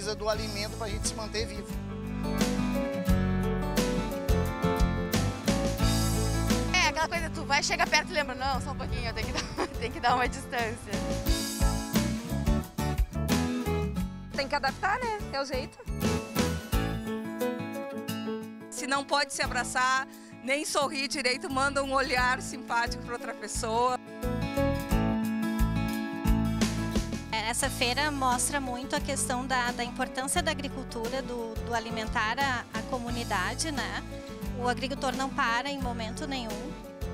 precisa do alimento para a gente se manter vivo. É aquela coisa, tu vai, chega perto e lembra, não, só um pouquinho, eu tenho que dar uma distância. Tem que adaptar, né? É o jeito. Se não pode se abraçar, nem sorrir direito, manda um olhar simpático para outra pessoa. Essa feira mostra muito a questão da importância da agricultura, do alimentar a comunidade, né? O agricultor não para em momento nenhum.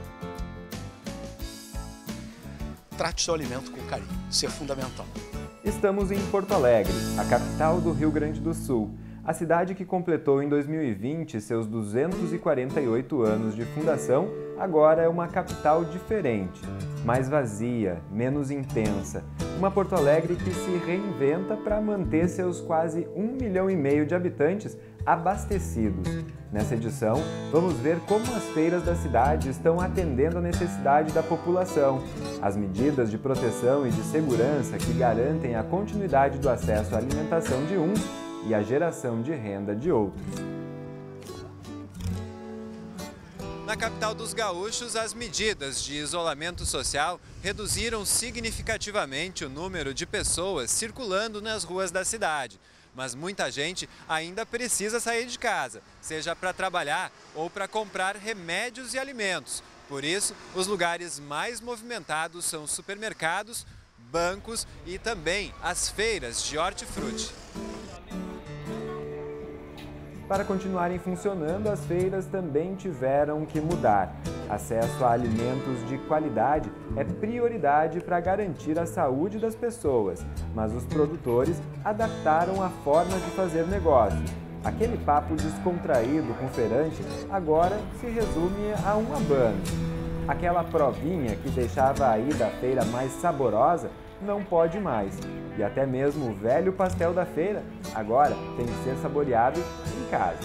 Trate seu alimento com carinho, isso é fundamental. Estamos em Porto Alegre, a capital do Rio Grande do Sul. A cidade que completou em 2020 seus 248 anos de fundação, agora é uma capital diferente, mais vazia, menos intensa. Uma Porto Alegre que se reinventa para manter seus quase 1,5 milhão de habitantes abastecidos. Nessa edição, vamos ver como as feiras da cidade estão atendendo a necessidade da população, as medidas de proteção e de segurança que garantem a continuidade do acesso à alimentação de uns e a geração de renda de outros. Na capital dos gaúchos, as medidas de isolamento social reduziram significativamente o número de pessoas circulando nas ruas da cidade. Mas muita gente ainda precisa sair de casa, seja para trabalhar ou para comprar remédios e alimentos. Por isso, os lugares mais movimentados são supermercados, bancos e também as feiras de hortifruti. Para continuarem funcionando, as feiras também tiveram que mudar. Acesso a alimentos de qualidade é prioridade para garantir a saúde das pessoas, mas os produtores adaptaram a forma de fazer negócio. Aquele papo descontraído com o feirante agora se resume a um abano. Aquela provinha que deixava a ida à feira mais saborosa não pode mais. E até mesmo o velho pastel da feira agora tem que ser saboreado em casa.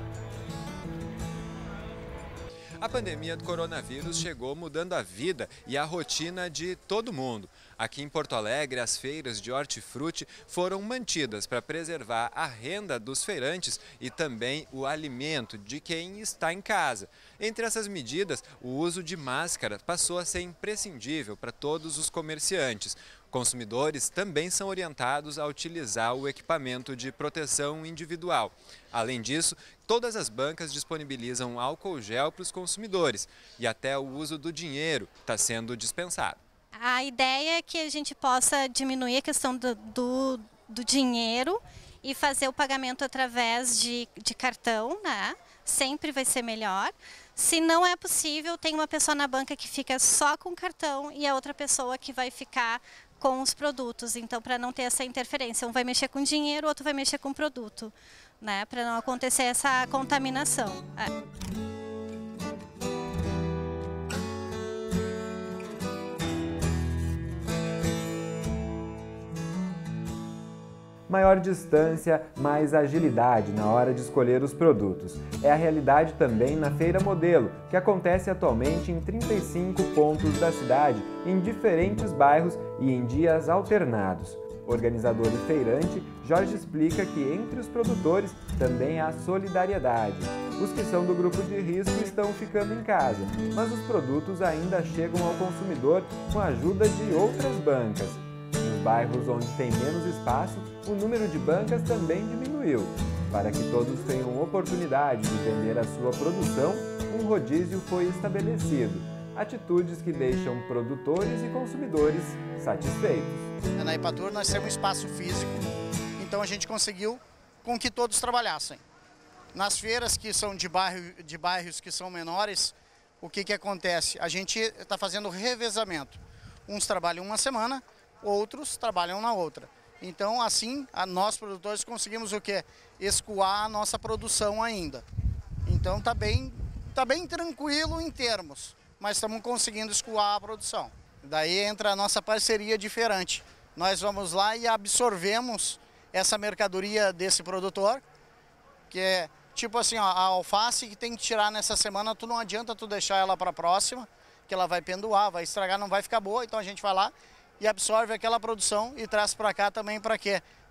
A pandemia do coronavírus chegou mudando a vida e a rotina de todo mundo. Aqui em Porto Alegre, as feiras de hortifruti foram mantidas para preservar a renda dos feirantes e também o alimento de quem está em casa. Entre essas medidas, o uso de máscara passou a ser imprescindível para todos os comerciantes. Consumidores também são orientados a utilizar o equipamento de proteção individual. Além disso, todas as bancas disponibilizam álcool gel para os consumidores e até o uso do dinheiro está sendo dispensado. A ideia é que a gente possa diminuir a questão do dinheiro e fazer o pagamento através de cartão, né? Sempre vai ser melhor. Se não é possível, tem uma pessoa na banca que fica só com cartão e a outra pessoa que vai ficar com os produtos. Então, para não ter essa interferência, um vai mexer com dinheiro, o outro vai mexer com produto, né? Para não acontecer essa contaminação. Maior distância, mais agilidade na hora de escolher os produtos. É a realidade também na Feira Modelo, que acontece atualmente em 35 pontos da cidade, em diferentes bairros e em dias alternados. Organizador e feirante, Jorge explica que entre os produtores também há solidariedade. Os que são do grupo de risco estão ficando em casa, mas os produtos ainda chegam ao consumidor com a ajuda de outras bancas. Nos bairros onde tem menos espaço, o número de bancas também diminuiu. Para que todos tenham oportunidade de vender a sua produção, um rodízio foi estabelecido. Atitudes que deixam produtores e consumidores satisfeitos. Na Ipatur nós temos um espaço físico, então a gente conseguiu com que todos trabalhassem. Nas feiras que são de bairros que são menores, o que acontece? A gente está fazendo revezamento. Uns trabalham uma semana, outros trabalham na outra. Então, assim, nós produtores conseguimos o quê? Escoar a nossa produção ainda. Então, tá bem tranquilo em termos, mas estamos conseguindo escoar a produção. Daí entra a nossa parceria diferente. Nós vamos lá e absorvemos essa mercadoria desse produtor, que é tipo assim, ó, a alface que tem que tirar nessa semana, não adianta tu deixar ela para a próxima, que ela vai pendoar, vai estragar, não vai ficar boa, então a gente vai lá e absorve aquela produção e traz para cá também para quê?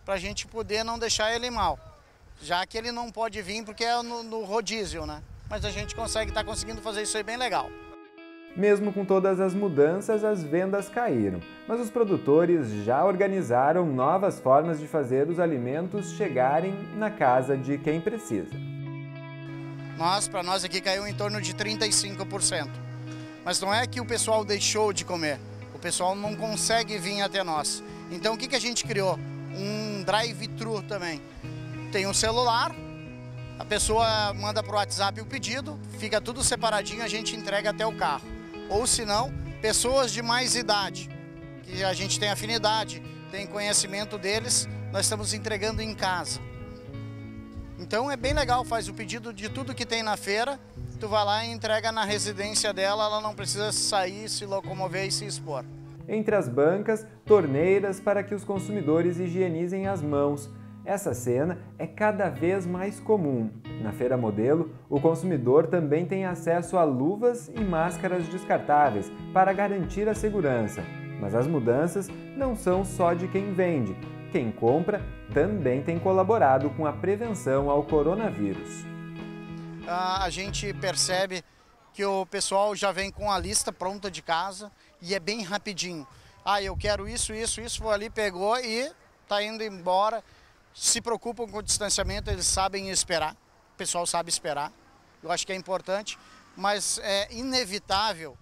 para a gente poder não deixar ele mal. Já que ele não pode vir porque é no rodízio, né? Mas a gente está conseguindo fazer isso aí bem legal. Mesmo com todas as mudanças, as vendas caíram, mas os produtores já organizaram novas formas de fazer os alimentos chegarem na casa de quem precisa. Para nós aqui caiu em torno de 35%. Mas não é que o pessoal deixou de comer, o pessoal não consegue vir até nós. Então o que a gente criou? Um drive-thru também. Tem um celular, a pessoa manda para o WhatsApp o pedido, fica tudo separadinho, a gente entrega até o carro. Ou se não, pessoas de mais idade, que a gente tem afinidade, tem conhecimento deles, nós estamos entregando em casa. Então é bem legal, faz o pedido de tudo que tem na feira, tu vai lá e entrega na residência dela, ela não precisa sair, se locomover e se expor. Entre as bancas, torneiras para que os consumidores higienizem as mãos. Essa cena é cada vez mais comum. Na Feira Modelo, o consumidor também tem acesso a luvas e máscaras descartáveis para garantir a segurança. Mas as mudanças não são só de quem vende. Quem compra também tem colaborado com a prevenção ao coronavírus. A gente percebe que o pessoal já vem com a lista pronta de casa e é bem rapidinho. Eu quero isso, foi ali, pegou e está indo embora. Se preocupam com o distanciamento, eles sabem esperar, o pessoal sabe esperar, eu acho que é importante, mas é inevitável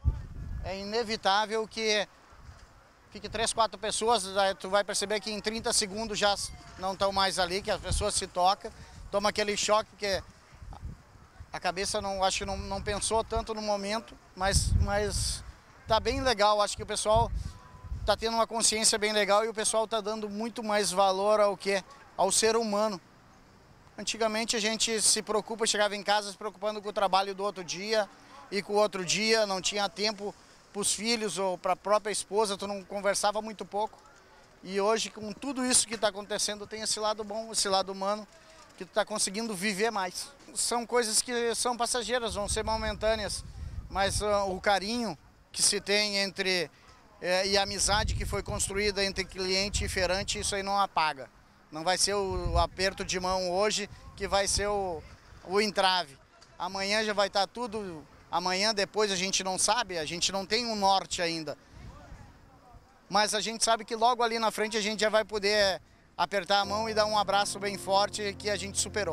que fique 3, 4 pessoas, tu vai perceber que em 30 segundos já não estão mais ali, que a pessoa se toca, toma aquele choque, porque a cabeça não pensou tanto no momento, mas tá bem legal, acho que o pessoal está tendo uma consciência bem legal e o pessoal está dando muito mais valor ao ser humano. Antigamente a gente se preocupa, chegava em casa se preocupando com o trabalho do outro dia e com o outro dia, não tinha tempo para os filhos ou para a própria esposa, tu não conversava muito pouco. E hoje, com tudo isso que está acontecendo, tem esse lado bom, esse lado humano, que tu está conseguindo viver mais. São coisas que são passageiras, vão ser momentâneas, mas o carinho que se tem e a amizade que foi construída entre cliente e feirante, isso aí não apaga. Não vai ser o aperto de mão hoje que vai ser o entrave. Amanhã já vai estar tudo, amanhã depois a gente não sabe, a gente não tem um norte ainda. Mas a gente sabe que logo ali na frente a gente já vai poder apertar a mão e dar um abraço bem forte que a gente superou.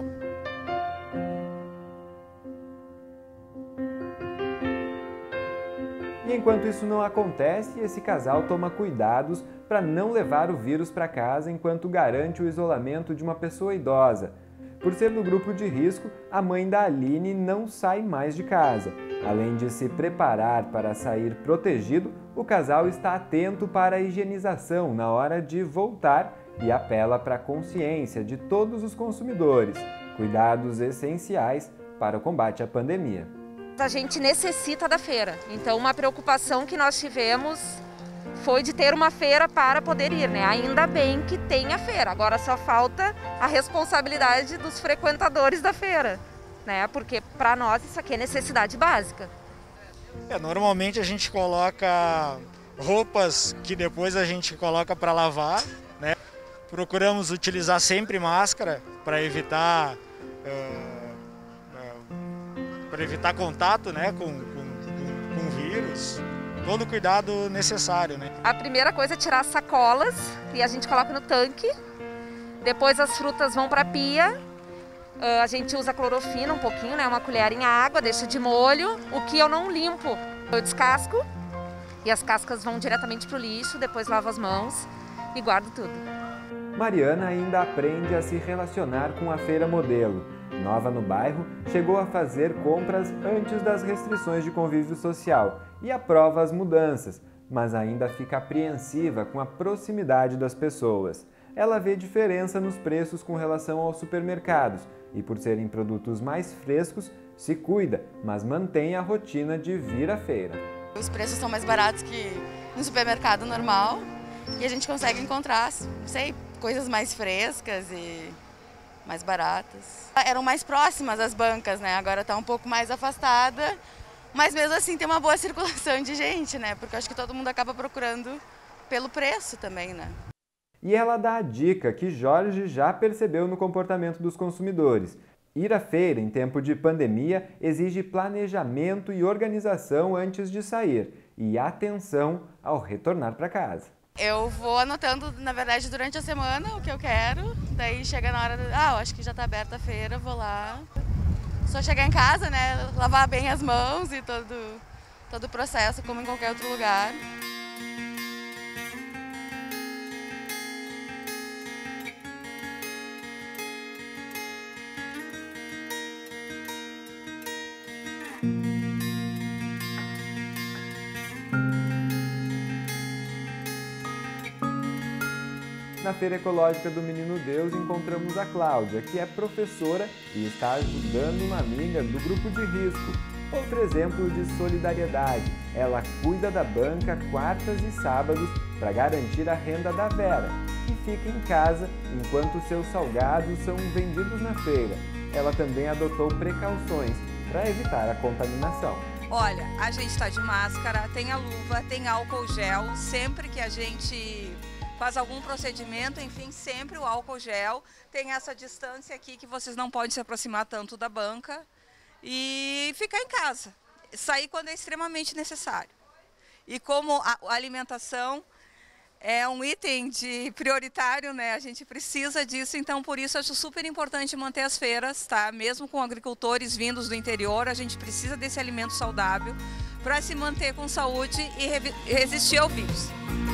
E enquanto isso não acontece, esse casal toma cuidados para não levar o vírus para casa enquanto garante o isolamento de uma pessoa idosa. Por ser do grupo de risco, a mãe da Aline não sai mais de casa. Além de se preparar para sair protegido, o casal está atento para a higienização na hora de voltar e apela para a consciência de todos os consumidores. Cuidados essenciais para o combate à pandemia. A gente necessita da feira, então uma preocupação que nós tivemos foi de ter uma feira para poder ir, né? Ainda bem que tem a feira, agora só falta a responsabilidade dos frequentadores da feira, né? Porque para nós isso aqui é necessidade básica. Normalmente a gente coloca roupas que depois a gente coloca para lavar, né? Procuramos utilizar sempre máscara para evitar contato, né, com o vírus, todo o cuidado necessário, né? A primeira coisa é tirar as sacolas e a gente coloca no tanque, depois as frutas vão para a pia, a gente usa clorofina um pouquinho, né, uma colher em água, deixa de molho, o que eu não limpo, eu descasco e as cascas vão diretamente para o lixo, depois lavo as mãos e guardo tudo. Mariana ainda aprende a se relacionar com a Feira Modelo. Nova no bairro, chegou a fazer compras antes das restrições de convívio social e aprova as mudanças, mas ainda fica apreensiva com a proximidade das pessoas. Ela vê diferença nos preços com relação aos supermercados e, por serem produtos mais frescos, se cuida, mas mantém a rotina de vir à feira. Os preços são mais baratos que no supermercado normal e a gente consegue encontrar, não sei, coisas mais frescas e mais baratas. Eram mais próximas as bancas, né? Agora está um pouco mais afastada, mas mesmo assim tem uma boa circulação de gente, né? Porque eu acho que todo mundo acaba procurando pelo preço também, né? E ela dá a dica que Jorge já percebeu no comportamento dos consumidores. Ir à feira em tempo de pandemia exige planejamento e organização antes de sair e atenção ao retornar para casa. Eu vou anotando, na verdade, durante a semana o que eu quero, daí chega na hora, eu acho que já está aberta a feira, vou lá. Só chegar em casa, né, lavar bem as mãos e todo o processo, como em qualquer outro lugar. Na Feira Ecológica do Menino Deus encontramos a Cláudia, que é professora e está ajudando uma amiga do grupo de risco. Outro exemplo de solidariedade, ela cuida da banca quartas e sábados para garantir a renda da Vera, que fica em casa enquanto seus salgados são vendidos na feira. Ela também adotou precauções para evitar a contaminação. Olha, a gente está de máscara, tem a luva, tem álcool gel, sempre que a gente faz algum procedimento, enfim, sempre o álcool gel, tem essa distância aqui que vocês não podem se aproximar tanto da banca e ficar em casa, sair quando é extremamente necessário. E como a alimentação é um item prioritário, né? A gente precisa disso, então por isso eu acho super importante manter as feiras, tá? Mesmo com agricultores vindos do interior, a gente precisa desse alimento saudável para se manter com saúde e resistir ao vírus.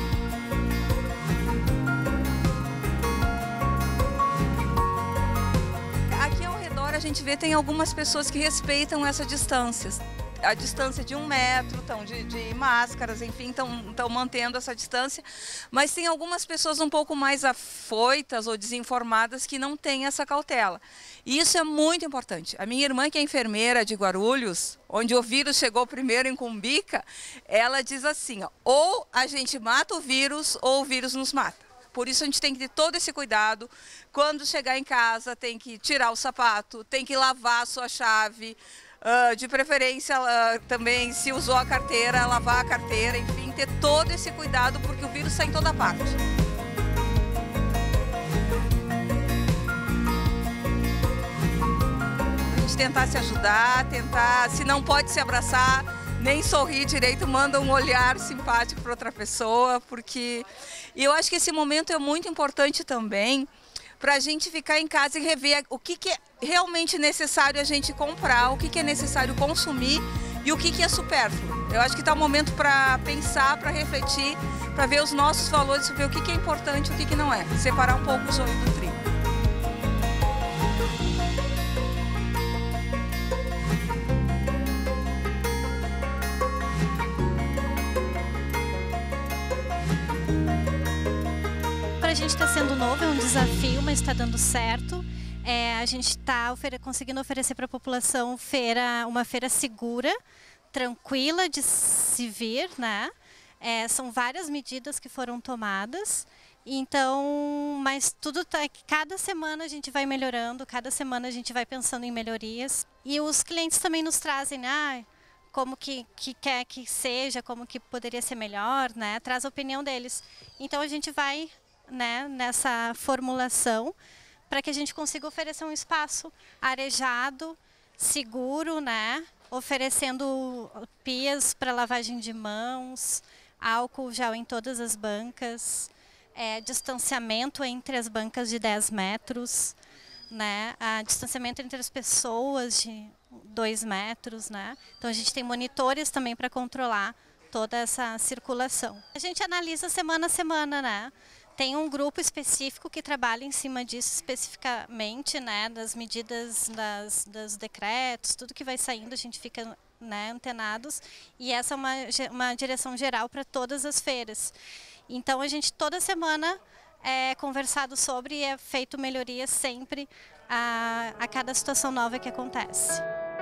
Aqui ao redor a gente vê tem algumas pessoas que respeitam essa distância. A distância de 1 metro, estão de máscaras, enfim, estão mantendo essa distância. Mas tem algumas pessoas um pouco mais afoitas ou desinformadas que não têm essa cautela. E isso é muito importante. A minha irmã, que é enfermeira de Guarulhos, onde o vírus chegou primeiro em Cumbica, ela diz assim, ó, ou a gente mata o vírus ou o vírus nos mata. Por isso a gente tem que ter todo esse cuidado. Quando chegar em casa, tem que tirar o sapato, tem que lavar a sua chave, de preferência também, se usou a carteira, lavar a carteira, enfim, ter todo esse cuidado, porque o vírus está em toda parte. A gente tentar se ajudar, se não pode se abraçar, nem sorrir direito, manda um olhar simpático para outra pessoa, porque eu acho que esse momento é muito importante também, para a gente ficar em casa e rever o que é realmente necessário a gente comprar, o que é necessário consumir e o que é supérfluo. Eu acho que está o momento para pensar, para refletir, para ver os nossos valores, ver o que é importante e o que não é. Separar um pouco o joio do trigo. A gente está sendo novo, é um desafio, mas está dando certo. A gente está conseguindo oferecer para a população uma feira segura, tranquila de se vir, né? São várias medidas que foram tomadas, então, mas tudo cada semana a gente vai melhorando, cada semana a gente vai pensando em melhorias. E os clientes também nos trazem, como que quer que seja, como que poderia ser melhor, né? Traz a opinião deles. Então a gente vai, né, nessa formulação para que a gente consiga oferecer um espaço arejado, seguro, né, oferecendo pias para lavagem de mãos, álcool gel em todas as bancas, distanciamento entre as bancas de 10 metros, né, distanciamento entre as pessoas de 2 metros, né. Então a gente tem monitores também para controlar toda essa circulação. A gente analisa semana a semana, né. Tem um grupo específico que trabalha em cima disso especificamente, né, das medidas, dos decretos, tudo que vai saindo, a gente fica, né, antenados. E essa é uma direção geral para todas as feiras. Então a gente toda semana é conversado sobre e é feito melhorias sempre a cada situação nova que acontece.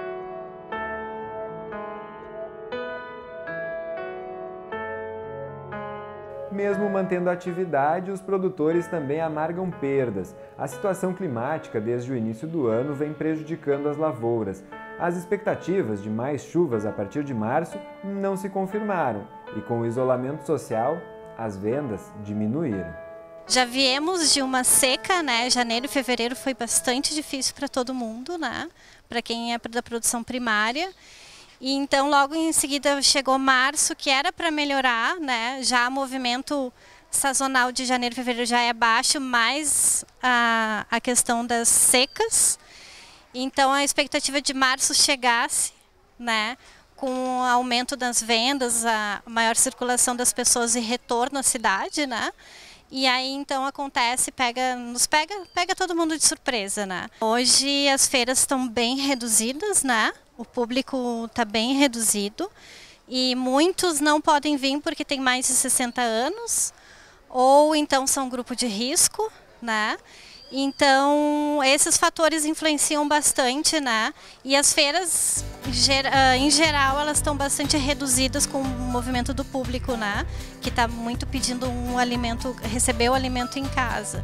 Mesmo mantendo a atividade, os produtores também amargam perdas. A situação climática desde o início do ano vem prejudicando as lavouras. As expectativas de mais chuvas a partir de março não se confirmaram e com o isolamento social, as vendas diminuíram. Já viemos de uma seca, né? Janeiro e fevereiro foi bastante difícil para todo mundo, né? Para quem é da produção primária. E então logo em seguida chegou março, que era para melhorar, né? Já o movimento sazonal de janeiro e fevereiro já é baixo, mais a questão das secas. Então a expectativa de março chegasse, né? Com o aumento das vendas, a maior circulação das pessoas e retorno à cidade, né? E aí então acontece, pega todo mundo de surpresa, né? Hoje as feiras estão bem reduzidas, né? O público está bem reduzido e muitos não podem vir porque tem mais de 60 anos ou então são grupo de risco, né? Então esses fatores influenciam bastante, né? E as feiras em geral elas estão bastante reduzidas com o movimento do público, né? Que está muito pedindo um alimento, receber o alimento em casa.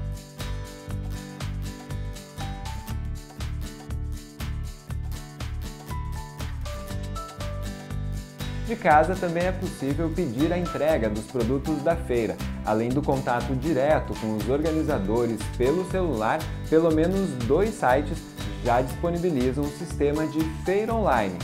De casa também é possível pedir a entrega dos produtos da feira. Além do contato direto com os organizadores pelo celular, pelo menos 2 sites já disponibilizam um sistema de feira online.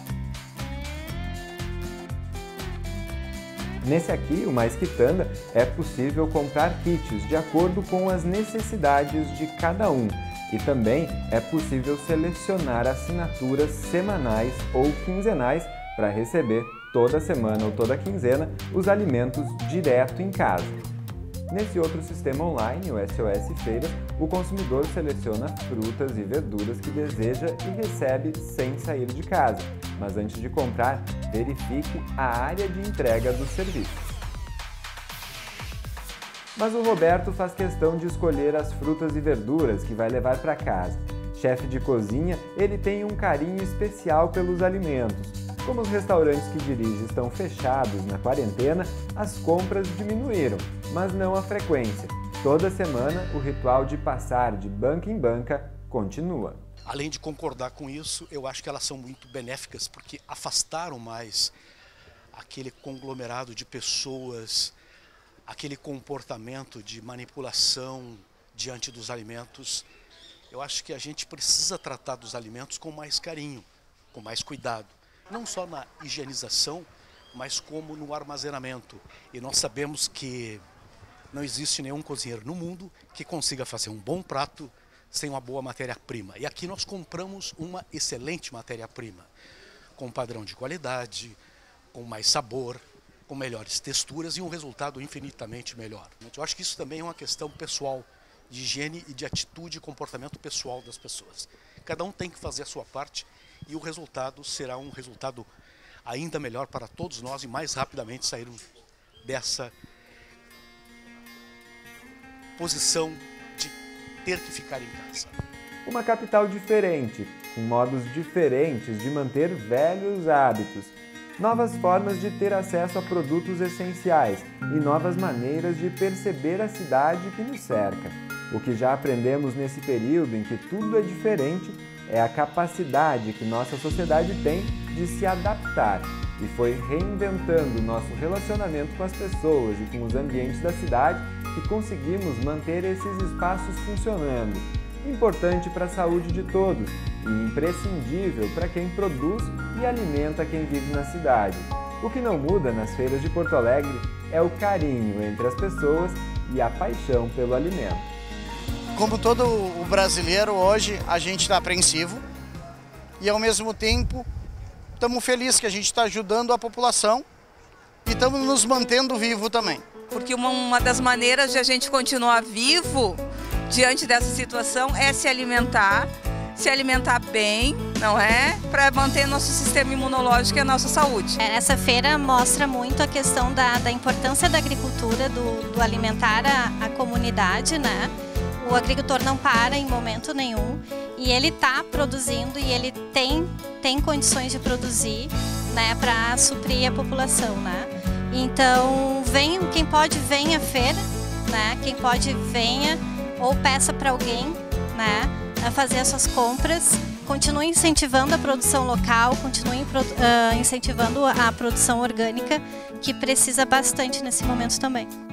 Nesse aqui, o Mais Quitanda, é possível comprar kits de acordo com as necessidades de cada um. E também é possível selecionar assinaturas semanais ou quinzenais para receber toda semana ou toda quinzena os alimentos direto em casa. Nesse outro sistema online, o SOS Feiras, o consumidor seleciona frutas e verduras que deseja e recebe sem sair de casa. Mas antes de comprar, verifique a área de entrega do serviço. Mas o Roberto faz questão de escolher as frutas e verduras que vai levar para casa. Chefe de cozinha, ele tem um carinho especial pelos alimentos. Como os restaurantes que dirige estão fechados na quarentena, as compras diminuíram, mas não a frequência. Toda semana, o ritual de passar de banca em banca continua. Além de concordar com isso, eu acho que elas são muito benéficas, porque afastaram mais aquele conglomerado de pessoas, aquele comportamento de manipulação diante dos alimentos. Eu acho que a gente precisa tratar dos alimentos com mais carinho, com mais cuidado. Não só na higienização, mas como no armazenamento. E nós sabemos que não existe nenhum cozinheiro no mundo que consiga fazer um bom prato sem uma boa matéria-prima. E aqui nós compramos uma excelente matéria-prima, com padrão de qualidade, com mais sabor, com melhores texturas e um resultado infinitamente melhor. Eu acho que isso também é uma questão pessoal, de higiene e de atitude e comportamento pessoal das pessoas. Cada um tem que fazer a sua parte e o resultado será um resultado ainda melhor para todos nós e mais rapidamente sairmos dessa posição de ter que ficar em casa. Uma capital diferente, com modos diferentes de manter velhos hábitos, novas formas de ter acesso a produtos essenciais e novas maneiras de perceber a cidade que nos cerca. O que já aprendemos nesse período em que tudo é diferente é a capacidade que nossa sociedade tem de se adaptar e foi reinventando nosso relacionamento com as pessoas e com os ambientes da cidade que conseguimos manter esses espaços funcionando. Importante para a saúde de todos e imprescindível para quem produz e alimenta quem vive na cidade. O que não muda nas feiras de Porto Alegre é o carinho entre as pessoas e a paixão pelo alimento. Como todo o brasileiro, hoje a gente está apreensivo e ao mesmo tempo estamos felizes que a gente está ajudando a população e estamos nos mantendo vivo também. Porque uma das maneiras de a gente continuar vivo diante dessa situação é se alimentar bem, não é? Para manter nosso sistema imunológico e a nossa saúde. Essa feira mostra muito a questão da importância da agricultura, do alimentar a comunidade, né? O agricultor não para em momento nenhum e ele está produzindo e ele tem condições de produzir, né, para suprir a população, né? Então, quem pode venha à feira, né? Quem pode venha ou peça para alguém, né, a fazer as suas compras. Continue incentivando a produção local, continue incentivando a produção orgânica, que precisa bastante nesse momento também.